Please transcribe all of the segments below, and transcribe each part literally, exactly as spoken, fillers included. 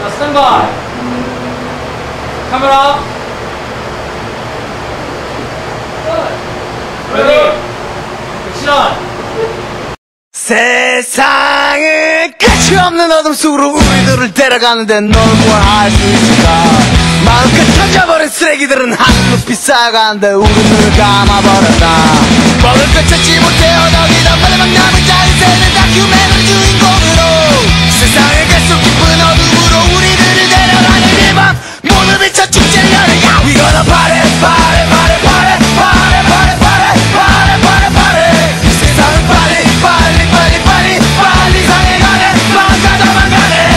자, 스탠바이. 카메라. 레디. 액션. 세상은 끝이 없는 어둠 속으로 우리들을 데려가는데 넌 뭘 할 수 있을까? 마음껏 던져버린 쓰레기들은 하늘 높이 쌓여가는데 우리 눈을 감아버렸다. 먹을 것 찾지 못해 어덕이다 빨리만 남은 자인생은 다큐멘터리 주인공으로 세상의 계속 깊은 어둠으로 우리들을 데려가는 이 밤 모두 비춰 축제를 여는 We gonna party party party party party party party party party party 세상은 빨리 빨리 빨리 빨리 빨리 상해가네 망가져 망가네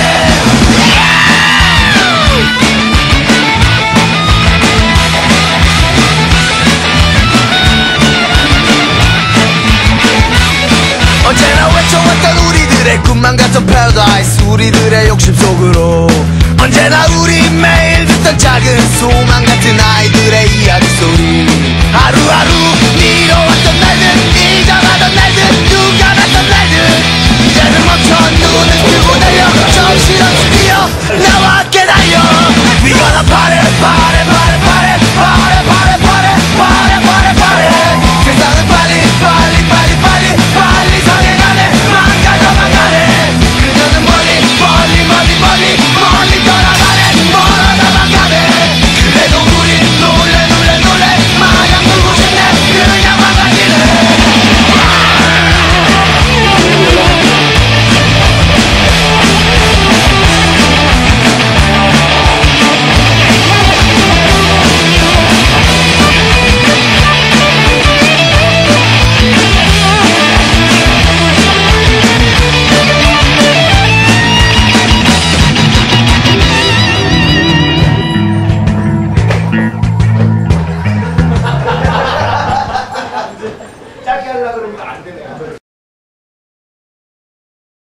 언제나 외쳐왔던 우리들의 꿈만 같던 paradise 우리들의 욕심 속으로 언제나 우리 매일 듣던 작은 소망 같은 아이들의 이야기 소리 하루하루 미뤄왔던 날들 잊어가던 날들 누가 났던 날들 이제는 멈춰 눈을 들고 달려 정신없이 뛰어 나와 함께 달려 We gonna party party party party party party party party party party 세상은 빨리 빨리 빨리 빨리 빨리 상해가네 망가져 망가네 그녀는 멀리 멀리 멀리 멀리 멀리 떠나가네 멀어져 망가네 그래도 우린 놀래 놀래 놀래 마냥 놀고 싶네 그냥 망가지네 짧게 하려고 그러면 안 되네.